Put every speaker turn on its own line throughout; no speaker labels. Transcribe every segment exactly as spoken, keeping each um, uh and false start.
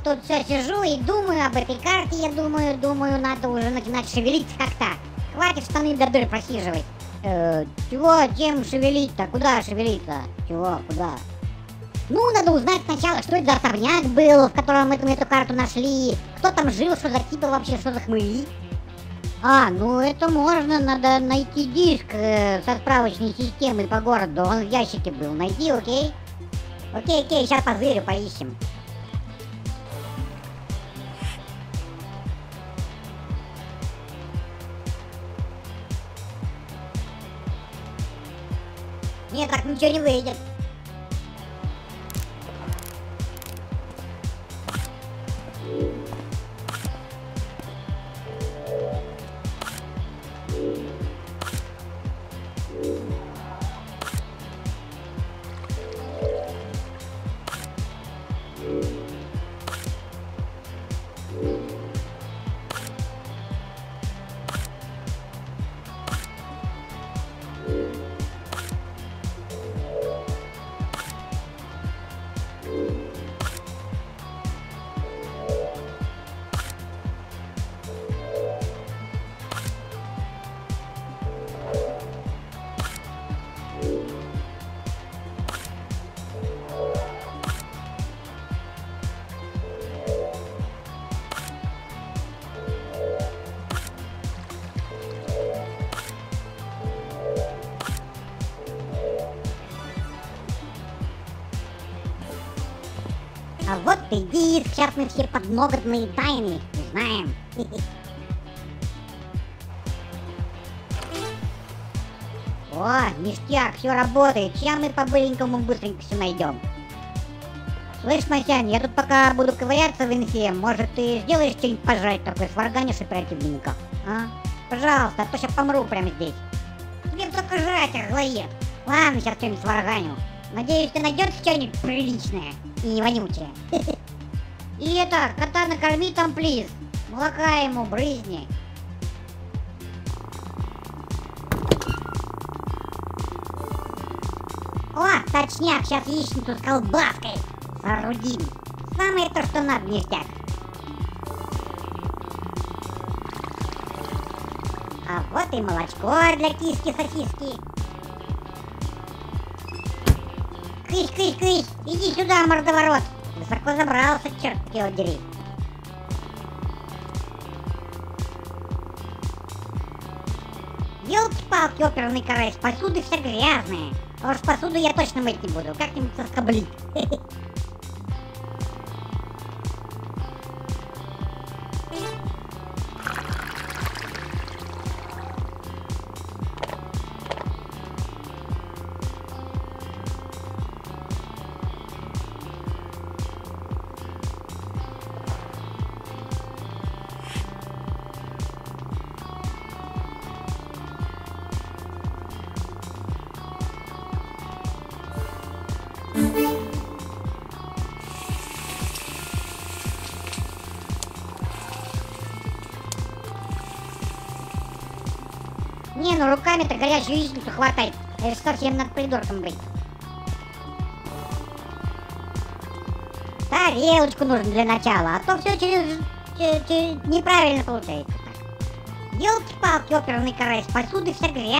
тут все сижу и думаю об этой карте, я думаю, думаю, надо уже начинать шевелиться как-то. Хватит штаны до дыр просиживать. Э, чего, чем шевелить-то? Куда шевелить-то? Чего, куда? Ну, надо узнать сначала, что это за особняк был, в котором мы эту карту нашли. Кто там жил, что за типы вообще, что за хмыли. А, ну это можно, надо найти диск э, со справочной системой по городу. Он в ящике был. Найди, окей? Окей, окей, сейчас позырю, поищем. Нет, так ничего не выйдет. А вот и диск, сейчас мы все подноготные тайны узнаем. О, ништяк, все работает. Сейчас мы по-быренькому быстренько все найдем. Слышь, Масян, я тут пока буду ковыряться в инфе. Может, ты сделаешь что-нибудь пожрать такое, сварганишь оперативненько? А? Пожалуйста, а то сейчас помру прямо здесь. Тебе только жрать, аглоед. Ладно, сейчас что-нибудь сварганю. Надеюсь, ты найдешь что-нибудь приличное и не вонючее. И это, кота накорми там, плиз. Молока ему брызни. О, точняк, сейчас яичницу с колбаской соорудим. Самое то, что надо, ништяк. А вот и молочко для киски-сосиски. Кысь, кысь, кысь, иди сюда, мордоворот. Высоко забрался, черт его дери. Ёлки-палки, оперный карась, посуда вся грязная. А уж посуду я точно мыть не буду, как-нибудь соскоблить. Не, ну руками-то горячую яичницу хватает. Это же совсем над придурком быть. Тарелочку нужно для начала, а то все через, через, через неправильно получается. Ёлки-палки, оперный карась, посуды вся грязь.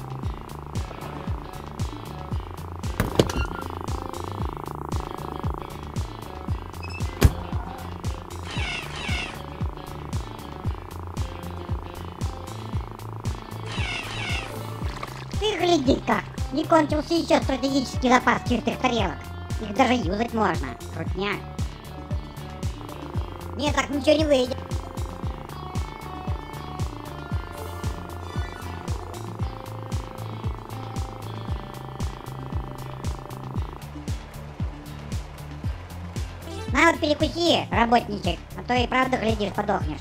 Ты гляди-ка, не кончился еще стратегический запас чистых тарелок. Их даже юзать можно. Крутняк. Нет, так ничего не выйдет. На вот перекуси, работничек, а то и правда, глядишь, подохнешь.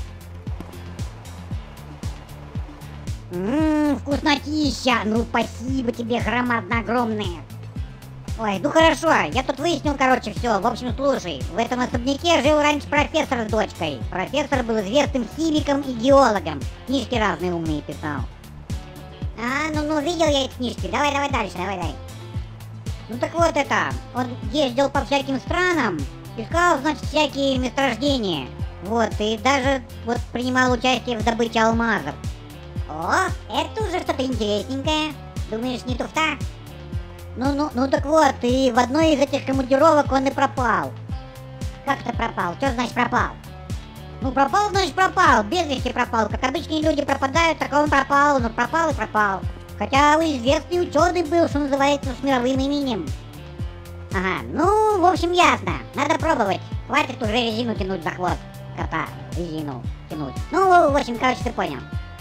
Ммм, вкуснотища! Ну, спасибо тебе, громадно огромное. Ой, ну хорошо, я тут выяснил, короче, все. В общем, слушай, в этом особняке жил раньше профессор с дочкой. Профессор был известным химиком и геологом. Книжки разные умные писал. А, ну, ну, видел я эти книжки. Давай, давай дальше, давай, давай. Ну так вот это, он ездил по всяким странам Искал, значит, всякие месторождения. Вот, и даже вот принимал участие в добыче алмазов. О, это уже что-то интересненькое. Думаешь, не туфта? Ну, ну, ну так вот, и в одной из этих командировок он и пропал. Как это пропал? Что значит пропал? Ну, пропал, значит пропал, без вести пропал. Как обычные люди пропадают, так он пропал, ну пропал и пропал. Хотя известный ученый был, что называется, с мировым именем. Ага, ну, в общем, ясно. Надо пробовать. Хватит уже резину тянуть за хвост кота. Резину тянуть. Ну, в общем, короче, ты понял.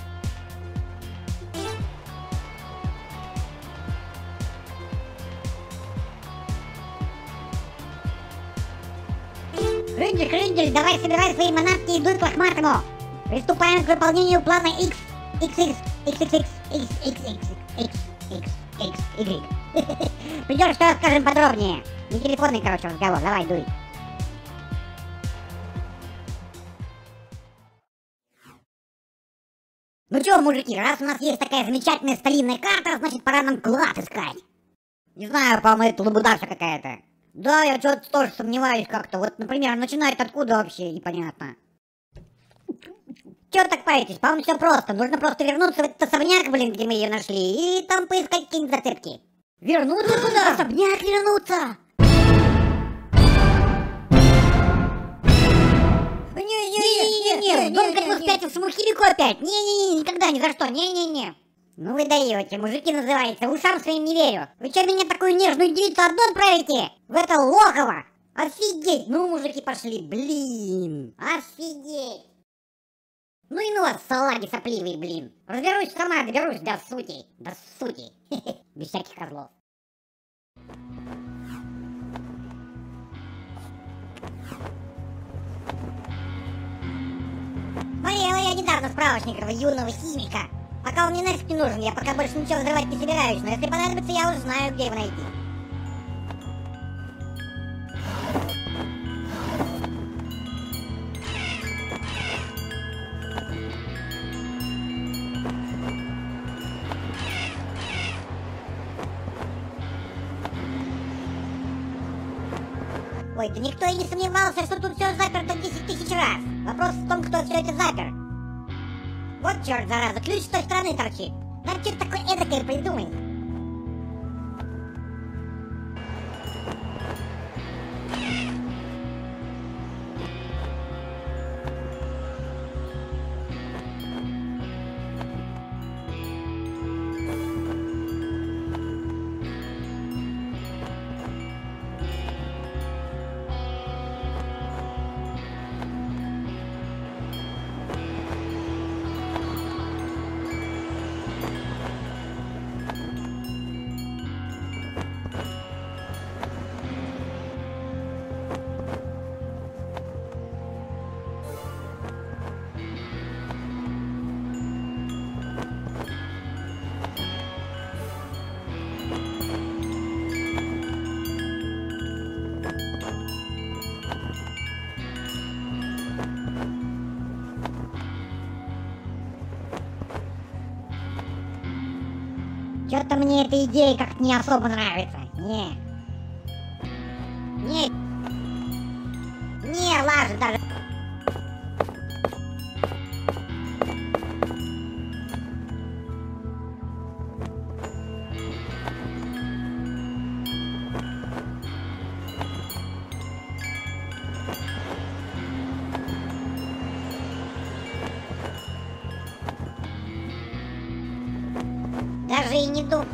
Крындель, Крындель, давай собирай свои манатки и дуй к лохматому. Приступаем к выполнению плана X, X X, X X X, X X X, X X X, Y. Придешь, что расскажем подробнее. Не телефонный, короче, разговор, давай, дуй. Ну чё, мужики, раз у нас есть такая замечательная старинная карта, значит, пора нам клад искать. Не знаю, по-моему, это лабудашка какая-то. Да, я что-то тоже сомневаюсь как-то. Вот, например, начинает откуда вообще, непонятно. Чё так паритесь? По-моему, все просто. Нужно просто вернуться в этот особняк, блин, где мы ее нашли, и там поискать какие-нибудь зацепки. Вернуться куда? Особняк вернуться! Не-не-не, дом как спятил в Шумахилику опять. Не-не-не, никогда, ни за что, не-не-не. Ну вы даете, мужики называется, ушам своим не верю. Вы что, меня такую нежную девицу одну отправите? В это логово? Офигеть! Ну, мужики пошли, блин, офигеть! Ну и ну вас, салаги сопливые, блин. Разберусь сама, доберусь до сути, до сути. Без всяких козлов. Смотрела я недавно справочник этого юного химика. Пока он мне нафиг не нужен, я пока больше ничего взрывать не собираюсь, но если понадобится, я уже знаю, где его найти. Ой, да никто и не сомневался, что тут все заперто десять тысяч раз. Вопрос в том, кто все это запер. Вот черт, зараза, ключ с той стороны торчит. Надо что-то такое эдакое придумать. Что-то мне эта идея как-то не особо нравится. Не. Не. Не, лажет даже. Даже и не думаю.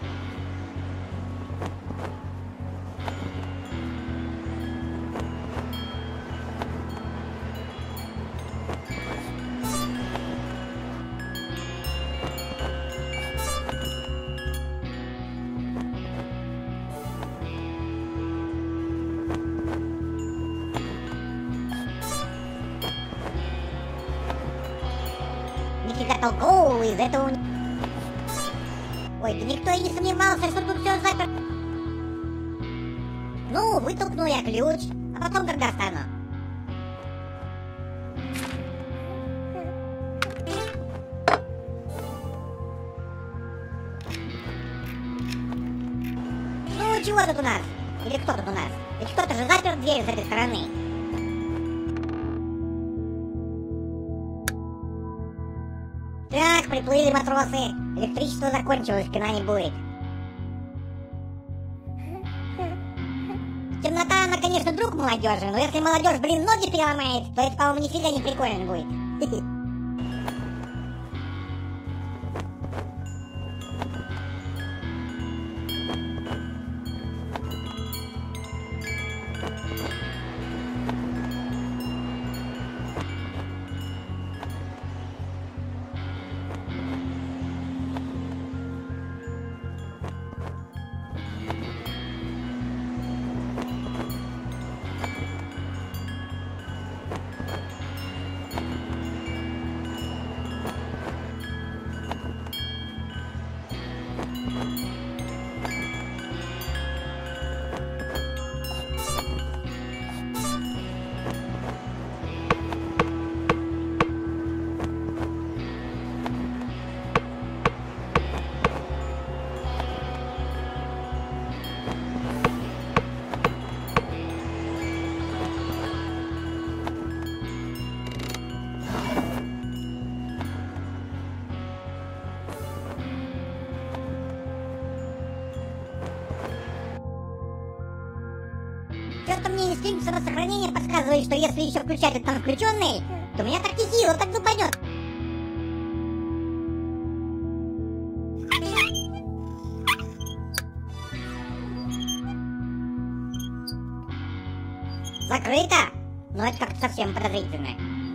Нифига толкового из этого. Ой, да никто и не сомневался, что тут все заперто. Ну, вытолкну я ключ, а потом когда стану. Ну, чего тут у нас? Или кто тут у нас? Ведь кто-то же запер дверь с этой стороны. Так, приплыли матросы. Электричество закончилось, кино не будет. Темнота, она, конечно, друг молодежи, но если молодежь, блин, ноги переломает, то это, по-моему, нифига не прикольно будет. Что-то мне инстинкт самосохранения подсказывает, что если еще включать этот там включенный, то меня так несило, так выпадет. Закрыто? Но это как-то совсем подозрительно.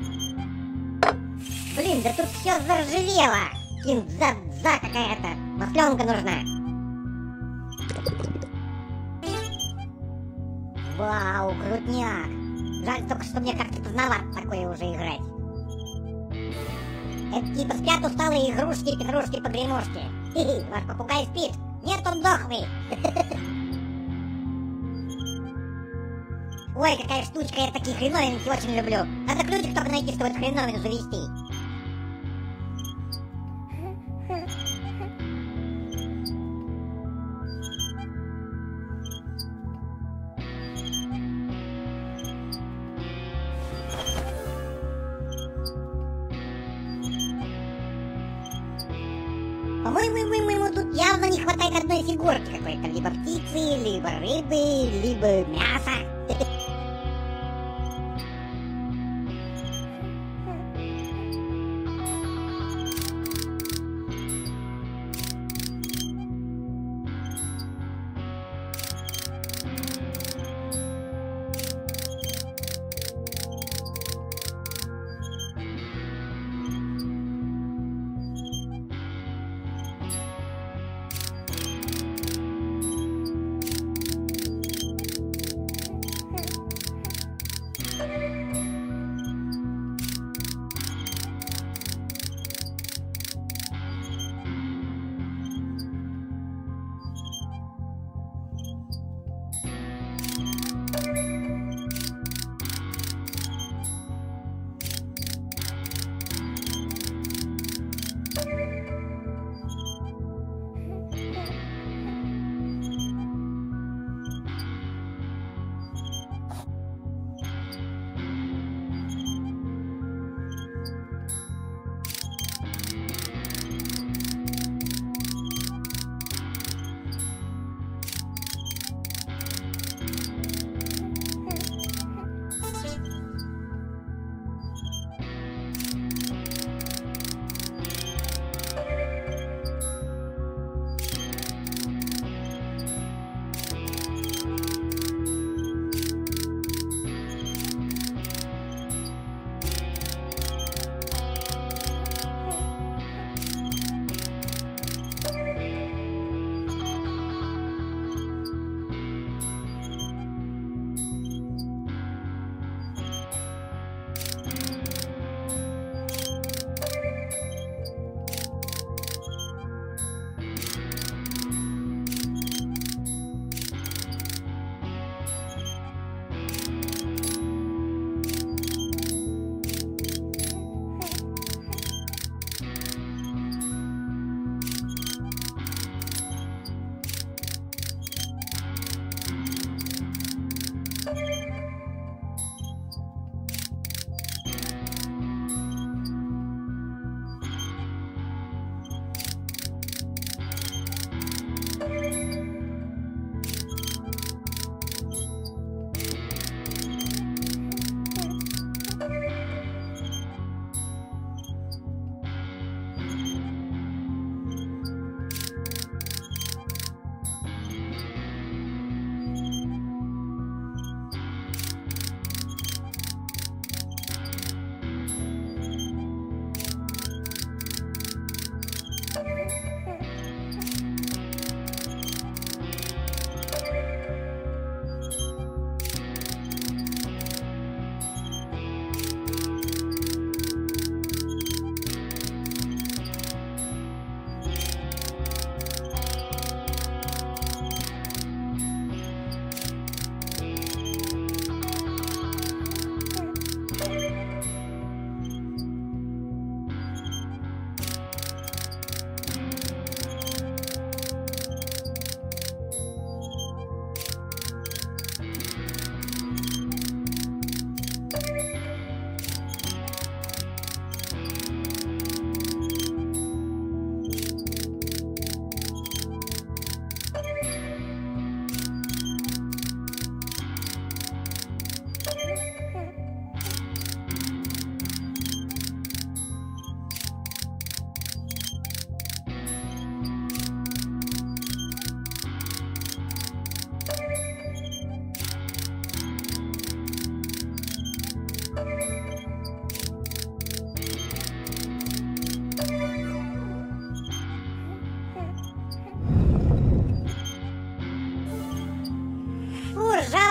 Блин, да тут все заржавело. Кинза-дза какая-то. Масленка нужна. Вау, крутняк. Жаль только, что мне как-то поздновато такое уже играть. Это типа спят усталые игрушки, петрушки, погремушки. Хи-хи, ваш попугай спит. Нет, он дохлый. Ой, какая штучка, я такие хреновинки очень люблю. Надо ключик только найти, чтобы эту хреновину завести. По-моему, тут явно не хватает одной фигурки какой-то. Либо птицы, либо рыбы, либо мяса.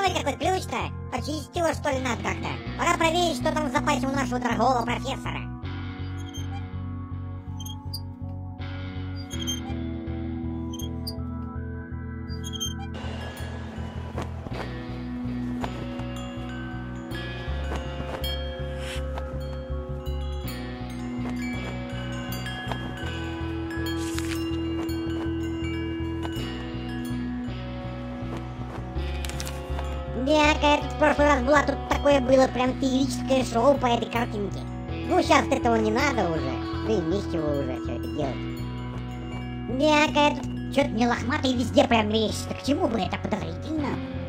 Ой, какой ключ-то! Почистить его, что ли, надо как-то? Пора проверить, что там в запасе у нашего дорогого профессора. Да, какая тут в прошлый раз была, тут такое было прям феерическое шоу по этой картинке. Ну, сейчас этого не надо уже, да и не с чего уже все это делать. Да, какая тут что-то мне лохматый везде прям мерещится, к чему бы это подозрительно?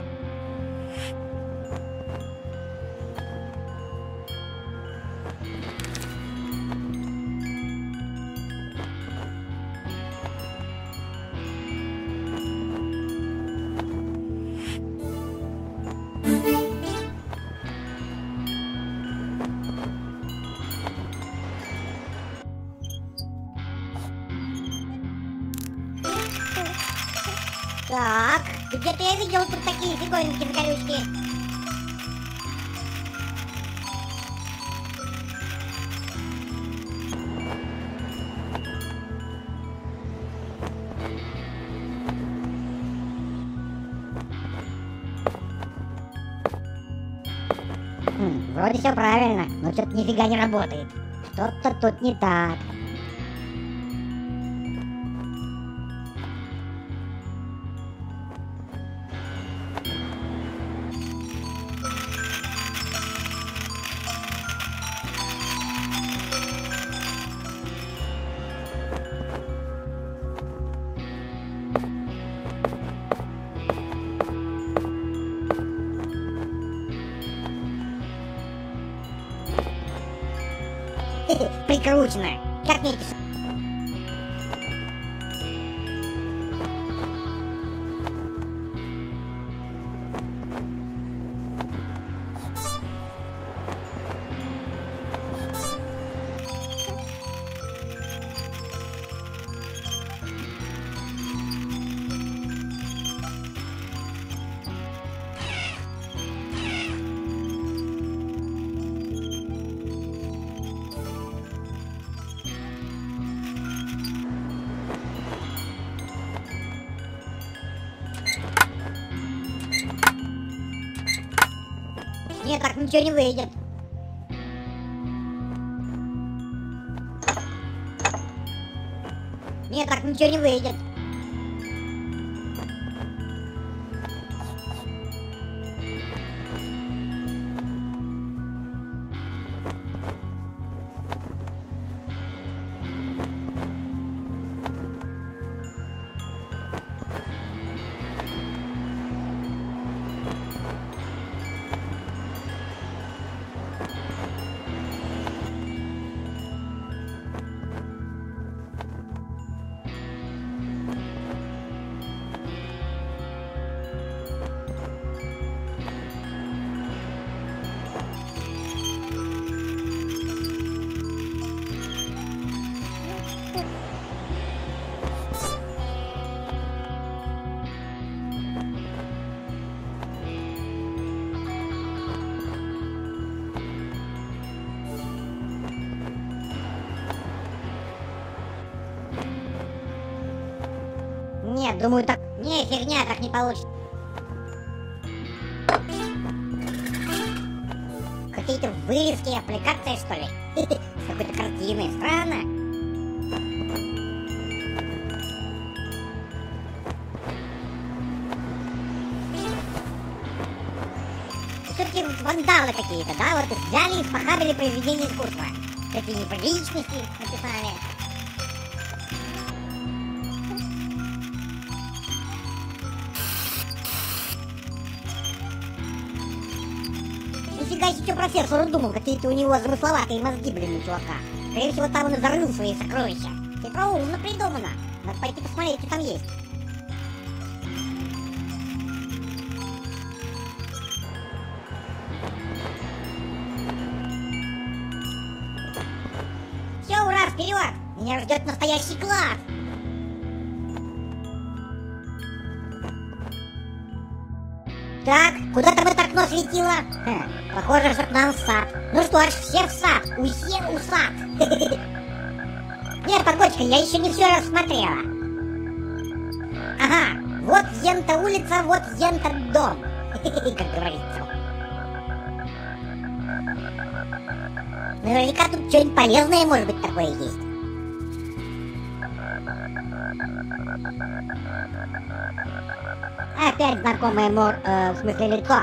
Так, где-то я видел тут такие фиговенькие колючки. Хм, вроде все правильно, но что-то нифига не работает. Что-то тут не так. Прикручено. Как мне это... Нет, так ничего не выйдет. Нет, так ничего не выйдет. Нет, думаю, так... Не, фигня, так не получится. Какие-то вырезки, аппликации, что ли? С какой-то картиной. Странно. Все-таки вандалы какие-то, да? Вот взяли и похабили произведение искусства. Какие неприличности написали. Нифига себе, профессор думал, какие-то у него замысловатые мозги, блин, у чувака. Скорее всего, там он и зарыл свои сокровища. Хитроумно придумано. Надо пойти посмотреть, что там есть. Все, ура, вперед! Меня ждет настоящий класс! Так, куда там это окно светило? Ха, похоже, что к нам в сад. Ну что ж, все в сад, усе у сад. Нет, погодочка, я еще не все рассмотрела. Ага, вот ента улица, вот ента дом. Как говорится. Наверняка тут что-нибудь полезное, может быть, такое есть. Опять знакомое мор, э, в смысле лицо.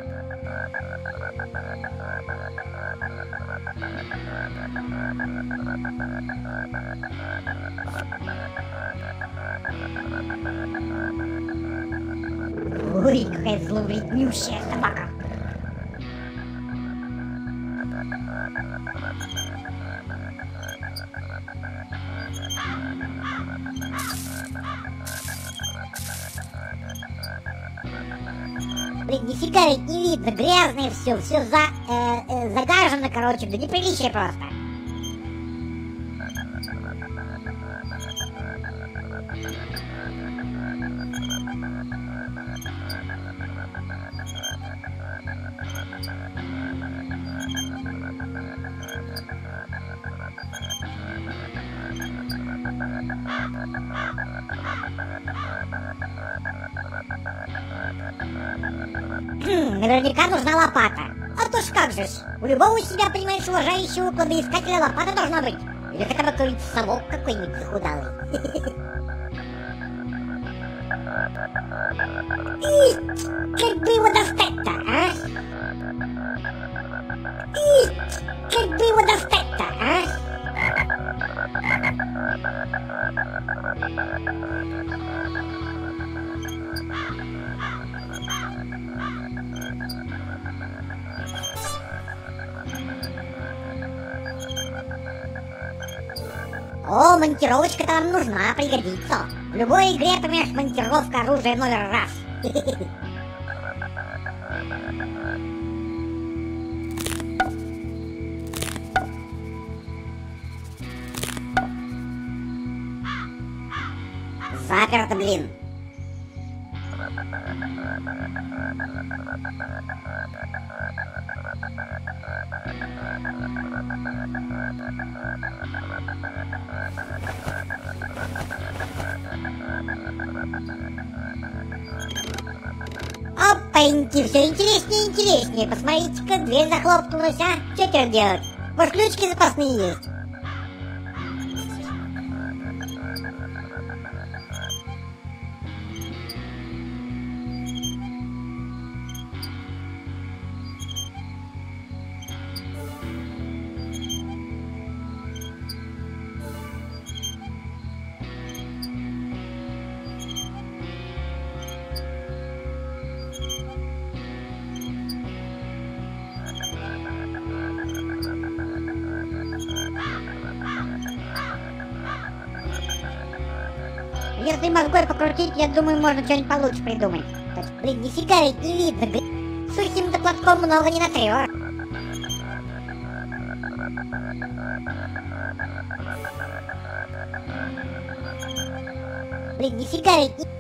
Ой, какая зловреднющая собака. Блин, нифига ведь не видно, грязное все, все за, э, э, загажено, короче, да неприличие просто. Хм, наверняка нужна лопата. А то ж как же ж, у любого себя, понимаешь, уважающего кладоискателя лопата должна быть. Или хотя бы какой-нибудь совок какой-нибудь захудалый. И как бы его достать-то, а? И как бы его достать-то, а? О, монтировочка там нужна, пригодится. В любой игре, понимаешь, монтировка оружия номер раз. Заперто, блин. Опаньки, все интереснее и интереснее. Посмотрите-ка, дверь захлопнулась, а? Что теперь делать? Может, ключики запасные есть? Если мозгой покрутить, я думаю, можно что-нибудь получше придумать. Так, блин, нифига ведь не видно, блин. Сухим-то платком много не натрешь. Блин, нифига ведь не...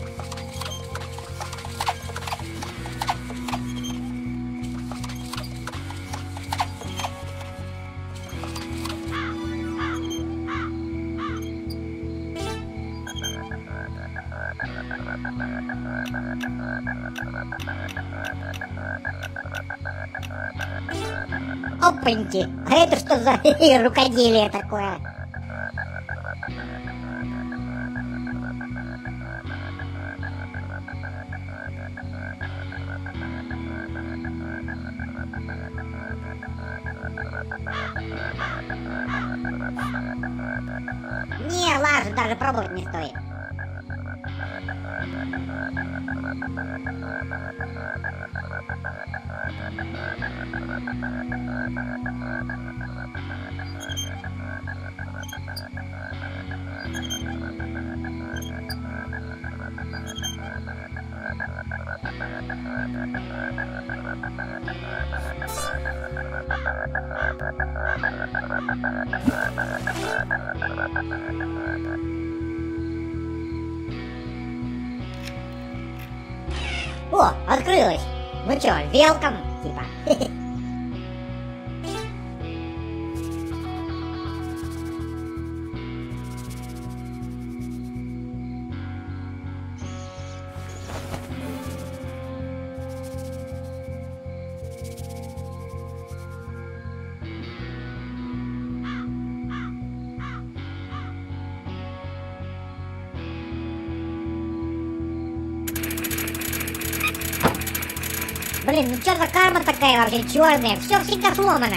Опаньки, а это что за рукоделие такое? Не, ладно, даже пробовать не стоит. О, открылось. Ну чё, welcome, типа. Блин, ну чё за карма такая вообще черная? Все всегда сломано.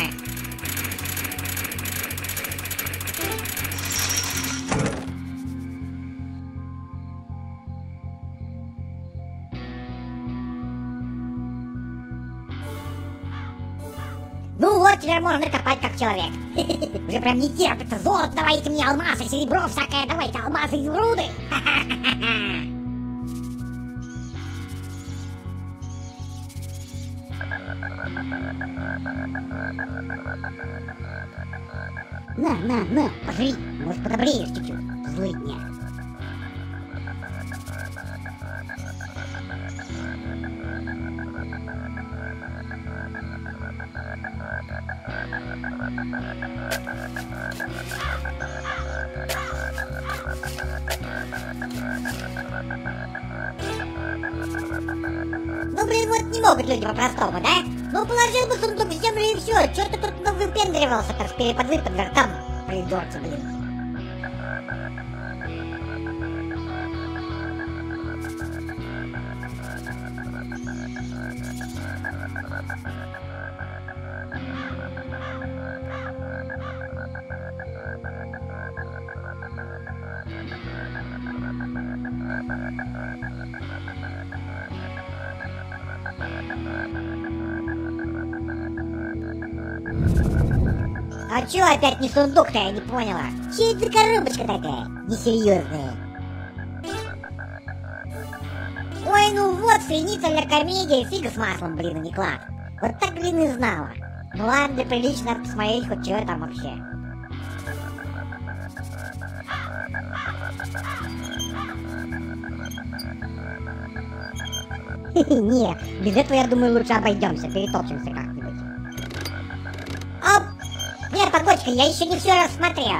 Ну вот, теперь можно копать как человек. Уже прям не терпится. Золото, давайте мне алмазы, серебро всякое, давайте алмазы из руды. На, на, на, пожри, может подобреешь чуть-чуть, злыдня. Ну блин, вот не могут люди по-простому, да? Ну положил бы сундук в землю и все. Чё ты тут ну, выпендривался-то с переподвыподвер там, придурки, блин. А чё опять не сундук-то, я не поняла? Чё это за коробочка такая? Несерьезная. Ой, ну вот, хренительная комедия, фига с маслом, блин, а не клад. Вот так, блин, и знала. Ну ладно, для прилично надо посмотреть, хоть чё там вообще. Не, без этого, я думаю, лучше обойдемся, перетопчемся как-нибудь. Оп! Нет, погодочка, я еще не все рассмотрела.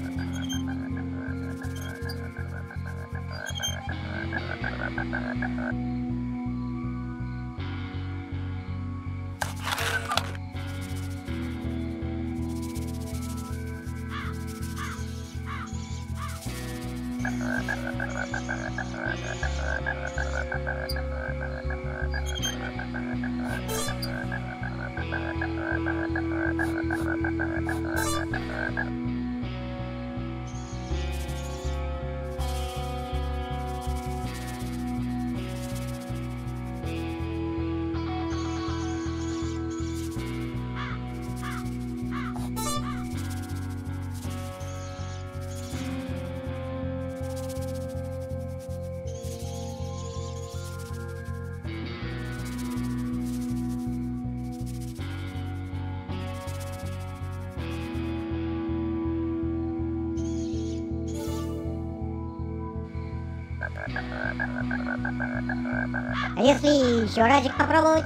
А если еще разик попробовать?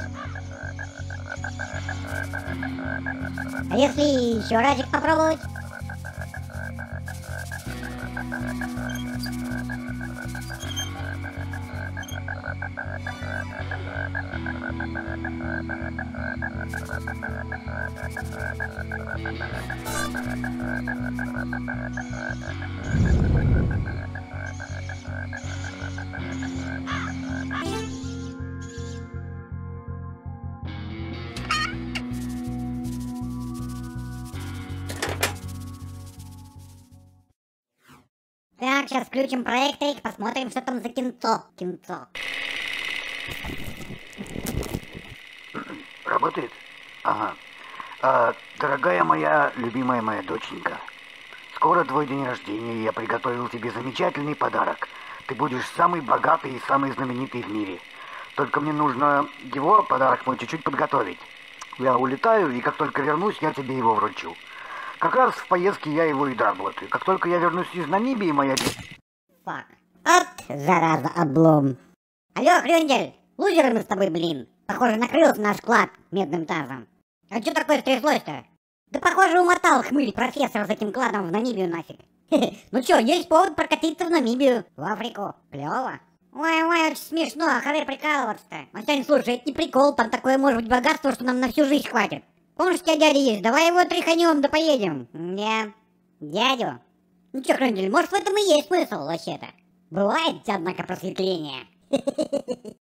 А если еще разик попробовать? Так, сейчас включим проекторик, посмотрим, что там за кинцо. Кинцо.
Работает? Ага. А, дорогая моя, любимая моя доченька, скоро твой день рождения, и я приготовил тебе замечательный подарок. Ты будешь самый богатый и самый знаменитый в мире. Только мне нужно его, подарок мой, чуть-чуть подготовить. Я улетаю, и как только вернусь, я тебе его вручу. Как раз в поездке я его и доработаю. Как только я вернусь из Намибии, моя...
Фак. От, зараза, облом. Алло, Хрюндель, Лузеры мы с тобой, блин. Похоже, накрылся наш клад медным тазом. А что такое стряслось-то? Да похоже, умотал хмырь профессор с этим кладом в Намибию нафиг. Ну чё, есть повод прокатиться в Намибию, в Африку. Клёво. Ой-ой, очень смешно, а хаве прикалываться-то. Масянь, слушай, это не прикол, там такое может быть богатство, что нам на всю жизнь хватит. Помнишь, у тебя дядя есть, давай его тряханем, да поедем. Не, дядю? Ну чё, Хрендель, может в этом и есть смысл вообще-то. Бывает, однако, просветление.